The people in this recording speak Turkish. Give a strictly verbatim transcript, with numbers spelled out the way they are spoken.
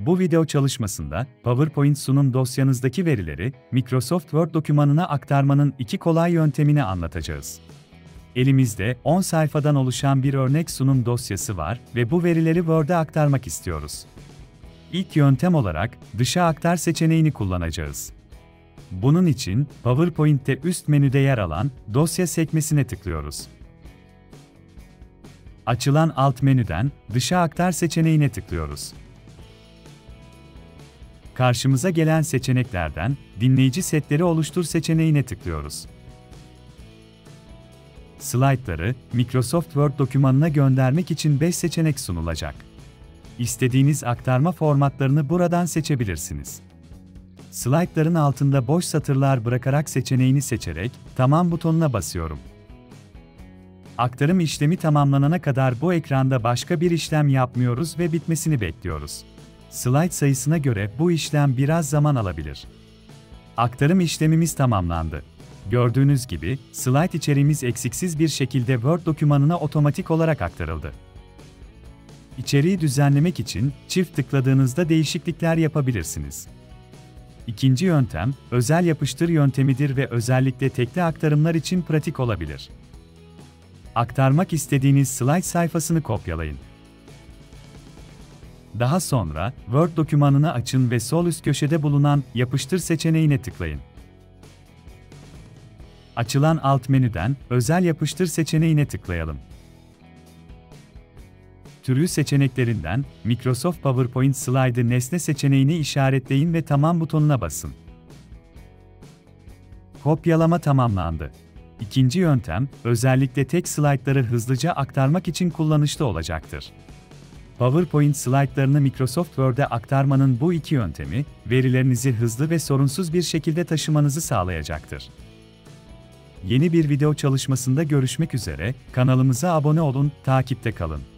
Bu video çalışmasında, PowerPoint sunum dosyanızdaki verileri Microsoft Word dokümanına aktarmanın iki kolay yöntemini anlatacağız. Elimizde on sayfadan oluşan bir örnek sunum dosyası var ve bu verileri Word'e aktarmak istiyoruz. İlk yöntem olarak dışa aktar seçeneğini kullanacağız. Bunun için PowerPoint'te üst menüde yer alan dosya sekmesine tıklıyoruz. Açılan alt menüden dışa aktar seçeneğine tıklıyoruz. Karşımıza gelen seçeneklerden dinleyici setleri oluştur seçeneğine tıklıyoruz. Slaytları Microsoft Word dokümanına göndermek için beş seçenek sunulacak. İstediğiniz aktarma formatlarını buradan seçebilirsiniz. Slaytların altında boş satırlar bırakarak seçeneğini seçerek Tamam butonuna basıyorum. Aktarım işlemi tamamlanana kadar bu ekranda başka bir işlem yapmıyoruz ve bitmesini bekliyoruz. Slayt sayısına göre bu işlem biraz zaman alabilir. Aktarım işlemimiz tamamlandı. Gördüğünüz gibi, slayt içeriğimiz eksiksiz bir şekilde Word dokümanına otomatik olarak aktarıldı. İçeriği düzenlemek için çift tıkladığınızda değişiklikler yapabilirsiniz. İkinci yöntem, özel yapıştır yöntemidir ve özellikle tekli aktarımlar için pratik olabilir. Aktarmak istediğiniz slayt sayfasını kopyalayın. Daha sonra, Word dokümanını açın ve sol üst köşede bulunan Yapıştır seçeneğine tıklayın. Açılan alt menüden Özel yapıştır seçeneğine tıklayalım. Türü seçeneklerinden Microsoft PowerPoint Slide'ı nesne seçeneğini işaretleyin ve Tamam butonuna basın. Kopyalama tamamlandı. İkinci yöntem, özellikle tek slaytları hızlıca aktarmak için kullanışlı olacaktır. PowerPoint slaytlarını Microsoft Word'e aktarmanın bu iki yöntemi, verilerinizi hızlı ve sorunsuz bir şekilde taşımanızı sağlayacaktır. Yeni bir video çalışmasında görüşmek üzere, kanalımıza abone olun, takipte kalın.